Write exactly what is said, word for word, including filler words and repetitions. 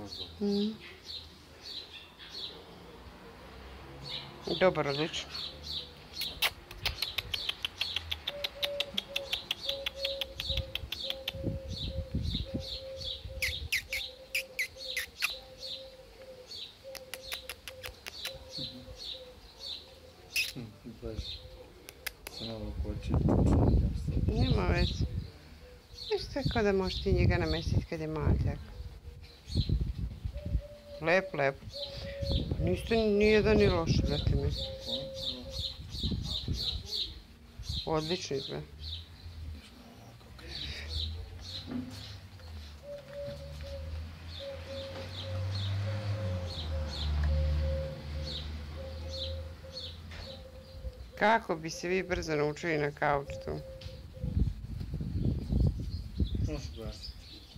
Mm. Dobar, odlično. Nema veze. Isto je kao da možeš ti njega namestiti kad je mali tako. Lep, lep. Niste nijedan ni loš, brate mi. Odlično izgleda. Kako bi se vi brzo naučili na kauč tu? Možeš glasiti.